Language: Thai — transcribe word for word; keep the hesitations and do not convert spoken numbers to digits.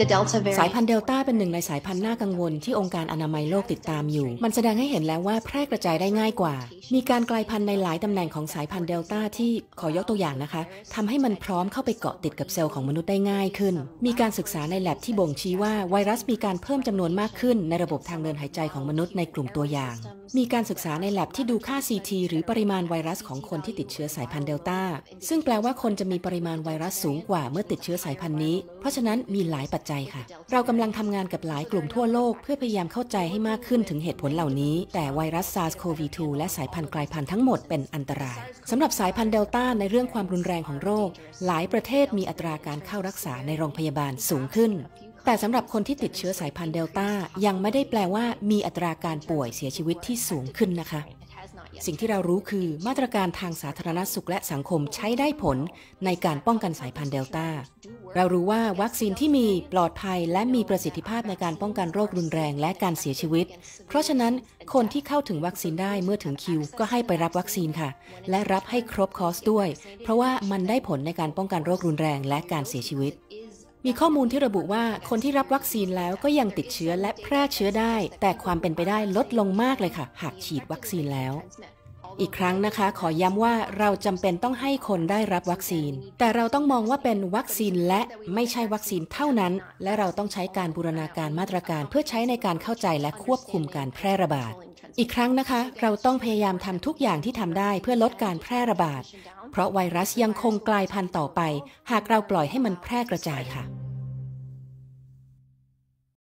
สายพันธุ์เดลต้าเป็นหนึ่งในสายพันธุ์น่ากังวลที่องค์การอนามัยโลกติดตามอยู่มันแสดงให้เห็นแล้วว่าแพร่กระจายได้ง่ายกว่ามีการกลายพันธุ์ในหลายตำแหน่งของสายพันธุ์เดลต้าที่ขอยกตัวอย่างนะคะทำให้มันพร้อมเข้าไปเกาะติดกับเซลล์ของมนุษย์ได้ง่ายขึ้นมีการศึกษาในแลบที่บ่งชี้ว่าไวรัสมีการเพิ่มจำนวนมากขึ้นในระบบทางเดินหายใจของมนุษย์ในกลุ่มตัวอย่างมีการศึกษาในแลบที่ดูค่า ซี ที หรือปริมาณไวรัสของคนที่ติดเชื้อสายพันธุ์เดลต้าซึ่งแปลว่าคนจะมีปริมาณไวรัสสูงกว่าเมื่อติดเชื้อสายพันธุ์นี้เพราะฉะนั้นมีหลายปัจจัยค่ะเรากำลังทำงานกับหลายกลุ่มทั่วโลกเพื่อพยายามเข้าใจให้มากขึ้นถึงเหตุผลเหล่านี้แต่ไวรัส ซาร์ส โควี ทู และสายพันธุ์กลายพันธุ์ทั้งหมดเป็นอันตรายสำหรับสายพันธุ์เดลต้าในเรื่องความรุนแรงของโรคหลายประเทศมีอัตราการเข้ารักษาในโรงพยาบาลสูงขึ้นแต่สำหรับคนที่ติดเชื้อสายพันธุ์เดลต้ายังไม่ได้แปลว่ามีอัตราการป่วยเสียชีวิตที่สูงขึ้นนะคะสิ่งที่เรารู้คือมาตรการทางสาธารณสุขและสังคมใช้ได้ผลในการป้องกันสายพันธุ์เดลต้าเรารู้ว่าวัคซีนที่มีปลอดภัยและมีประสิทธิภาพในการป้องกันโรครุนแรงและการเสียชีวิตเพราะฉะนั้นคนที่เข้าถึงวัคซีนได้เมื่อถึงคิวก็ให้ไปรับวัคซีนค่ะและรับให้ครบคอร์สด้วยเพราะว่ามันได้ผลในการป้องกันโรครุนแรงและการเสียชีวิตมีข้อมูลที่ระบุว่าคนที่รับวัคซีนแล้วก็ยังติดเชื้อและแพร่เชื้อได้แต่ความเป็นไปได้ลดลงมากเลยค่ะหากฉีดวัคซีนแล้วอีกครั้งนะคะขอย้ำว่าเราจำเป็นต้องให้คนได้รับวัคซีนแต่เราต้องมองว่าเป็นวัคซีนและไม่ใช่วัคซีนเท่านั้นและเราต้องใช้การบูรณาการมาตรการเพื่อใช้ในการเข้าใจและควบคุมการแพร่ระบาดอีกครั้งนะคะเราต้องพยายามทำทุกอย่างที่ทำได้เพื่อลดการแพร่ระบาดเพราะไวรัสยังคงกลายพันธุ์ต่อไปหากเราปล่อยให้มันแพร่กระจายค่ะ